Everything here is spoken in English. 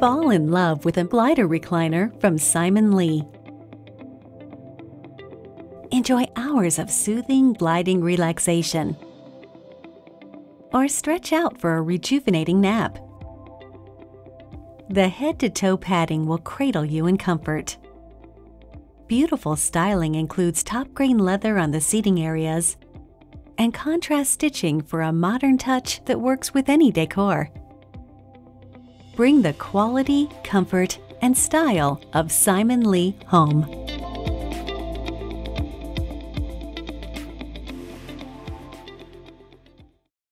Fall in love with a glider recliner from Simon Lee. Enjoy hours of soothing, gliding relaxation. Or stretch out for a rejuvenating nap. The head-to-toe padding will cradle you in comfort. Beautiful styling includes top-grain leather on the seating areas and contrast stitching for a modern touch that works with any decor. Bring the quality, comfort, and style of Simon Lee home.